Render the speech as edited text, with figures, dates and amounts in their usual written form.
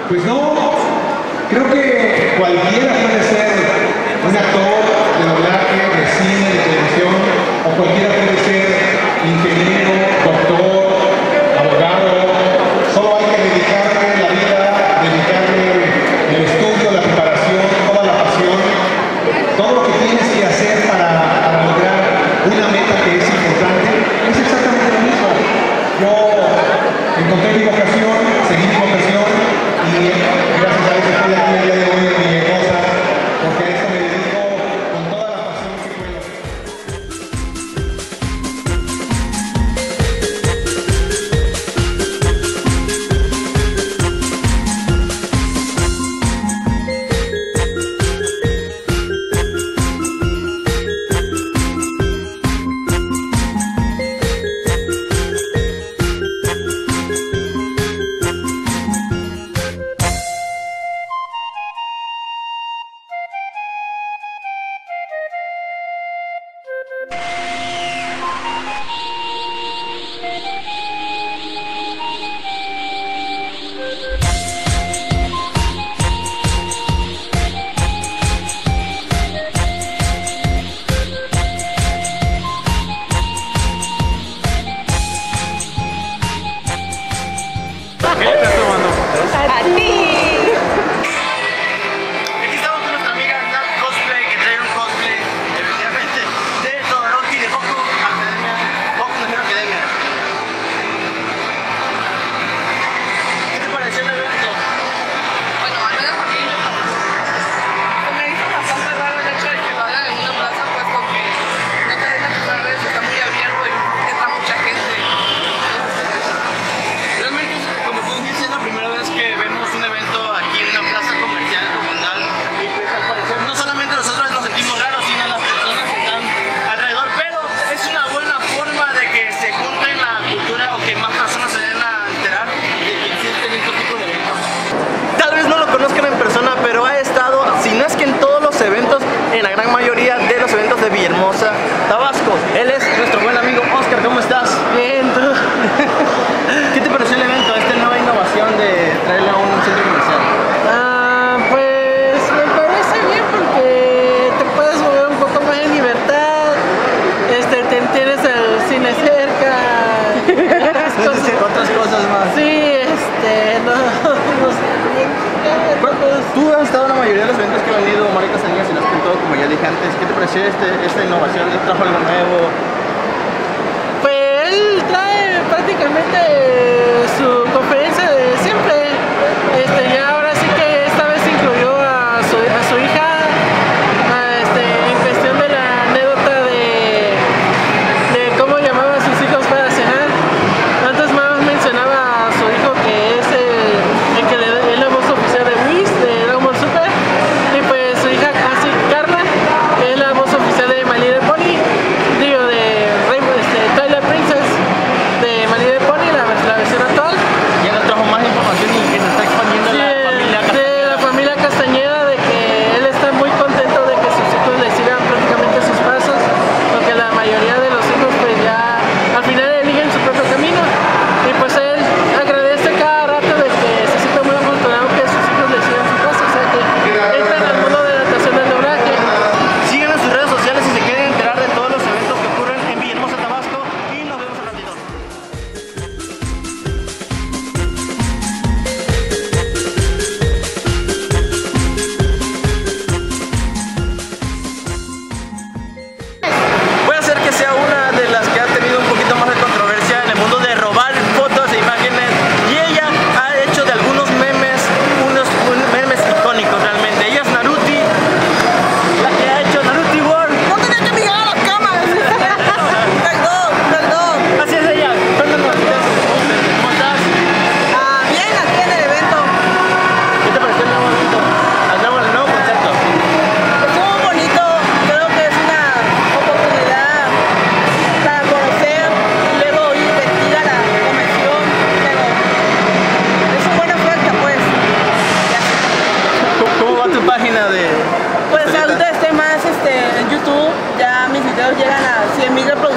Pues no, creo que cualquiera puede ser un actor de doblaje, de cine, de televisión, o cualquiera puede ser ingeniero, doctor, abogado. Solo hay que dedicarle la vida, dedicarle el estudio, la preparación, toda la pasión, todo lo que tienes que hacer para lograr una meta que es importante. Es exactamente lo mismo. Yo encontré mi vocación, seguí mi vocación y gracias a eso estoy aquí el día de hoy en Villahermosa, porque a esto me dedico con toda la pasión que puedo. ¿Qué le estás tomando? ¡A ti! Aquí estamos con nuestra amiga Nat Cosplay, que trae un cosplay, efectivamente, de Todoroki de Boku Academia, Boku no Hero Academia. ¿Qué te pareció el evento? Bueno, al menos a mí se me hizo bastante raro el hecho de que lo hagan en una plaza, puesto que no te dejan tus redes, está muy abierto y entra mucha gente. Realmente, como tú dices, es la primera vez que vemos un evento aquí en una plaza comercial comunal y pues al parecer no solamente nosotros nos sentimos raros, sino las personas que están alrededor, pero es una buena forma de que se junten la cultura o que más personas se den a enterar de que existen estos tipos de eventos. Tal vez no lo conozcan en persona, pero ha estado, si no es que en todos los eventos, en la gran mayoría de los eventos de Villahermosa, Tabasco. Él es nuestro buen amigo Oscar, ¿cómo estás? Bien, tú. ¿Qué te pareció el evento, esta nueva innovación de traerle a un centro comercial? Pues me parece bien porque te puedes mover un poco más en libertad. Tienes el cine cerca. Otras cosas más. Sí, no sé. Tú has estado en la mayoría de los eventos que han venido Mario Castañeda y lo has contado, como ya dije antes. ¿Qué te pareció esta innovación? ¿Trajo algo nuevo? Pues él trae prácticamente su conferencia de siempre. Ya ahora sí que esta vez incluyó a su hija, en cuestión de la anécdota de cómo llamaba a sus hijos para cenar. Antes más mencionaba a su hijo, que es el que es la voz oficial de Whis, de Dragon Ball Super, y pues su hija así Carla, que es la voz oficial de My Little Pony, digo de Twilight Princess de My Little Pony, la versión actual. Ya nos trajo más información y que se está expandiendo Sí, la familia Castañeda. de la familia Castañeda, de que él está muy contento de que sus hijos le sigan prácticamente sus pasos, porque la mayoría de los hijos pues ya al final eligen su propio camino, y pues él agradece cada rato de que se siente muy afortunado que sus hijos le sigan sus pasos, o sea que entra en el mundo de la adaptación del doblaje. Sigan en sus redes sociales y se quieren enterar de todos los eventos que ocurren en Villahermosa, Tabasco, y nos vemos al ratito. Voy a hacer que sea una de las que ha tenido un poquito más de controversia en el mundo de robar fotos e imágenes, y ella ha hecho de algunos memes unos memes icónicos realmente. Ella es Naruti, la que ha hecho Naruti World. ¡No tenía que mirar a las cámaras! Perdón. Así es ella. Cuéntanos, ¿cómo estás? Bien, aquí en el evento. ¿Qué te pareció el nuevo evento? El nuevo concepto. Estuvo bonito. Creo que es una oportunidad para conocer y luego ir vestida a la convención. Pero es una buena oferta, pues. ¿Cómo va tu página de...? Pues ahorita estoy más en YouTube. Ya mis videos llegan a 100,000 reproducciones.